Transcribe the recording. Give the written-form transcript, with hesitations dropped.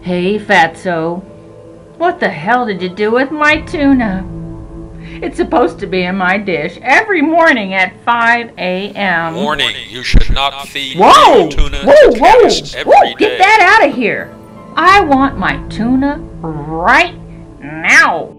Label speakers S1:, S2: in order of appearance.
S1: Hey, Fatso. What the hell did you do with my tuna? It's supposed to be in my dish every morning at 5 a.m.
S2: Warning, you should not feed
S1: Whoa!
S2: tuna
S1: Whoa!
S2: to
S1: Whoa!
S2: cats every
S1: Whoa!
S2: day.
S1: Get that out of here! I want my tuna right now!